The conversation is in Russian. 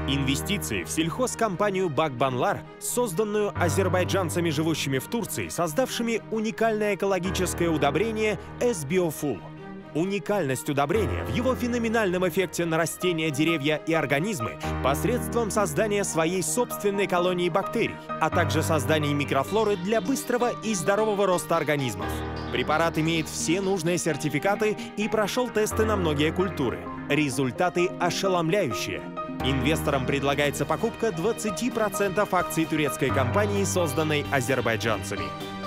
Инвестиции в сельхозкомпанию Бакбанлар, созданную азербайджанцами, живущими в Турции, создавшими уникальное экологическое удобрение S-Biofull. Уникальность удобрения в его феноменальном эффекте на растения, деревья и организмы посредством создания своей собственной колонии бактерий, а также создания микрофлоры для быстрого и здорового роста организмов. Препарат имеет все нужные сертификаты и прошел тесты на многие культуры. Результаты ошеломляющие. Инвесторам предлагается покупка 20% акций турецкой компании, созданной азербайджанцами.